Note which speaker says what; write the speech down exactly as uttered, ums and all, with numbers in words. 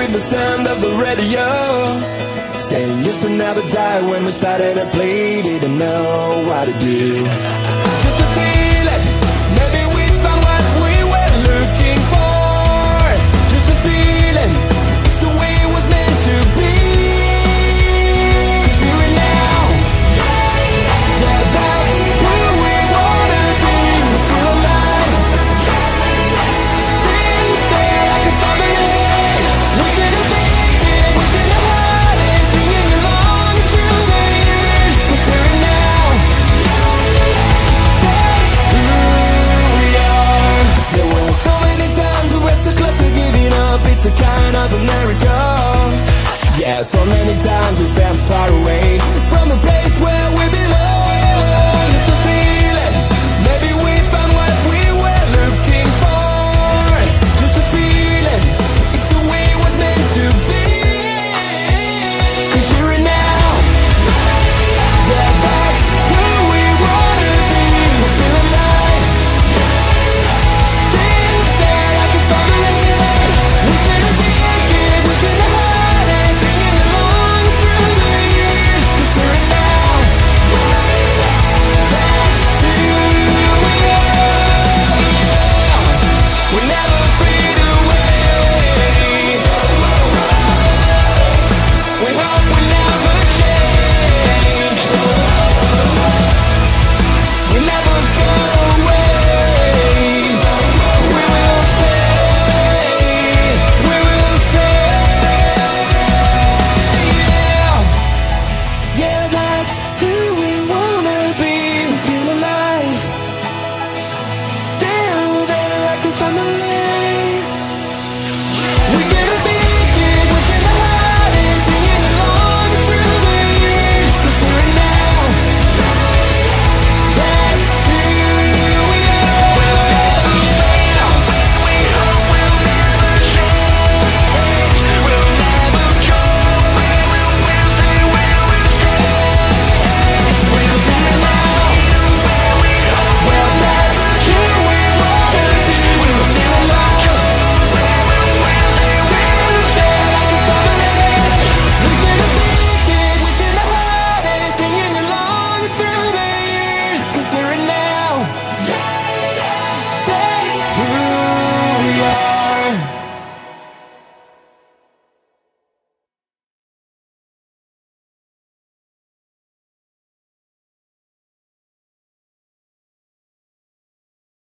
Speaker 1: with the sound of the radio, saying yes will never die. When we started to play, didn't know what to do. Just a feeling, maybe we found what we were looking for. Just a feeling, it's the way it was meant to be. 'Cause here and now, yeah, that's who we wanna be. We feel alive, still there like a family. Within a thinking, within a heart, singing along through the years. 'Cause here and now, that's who we are. There were so many times we were so close to giving up. It's a kind of a miracle. Yeah, so many times we felt far away from a place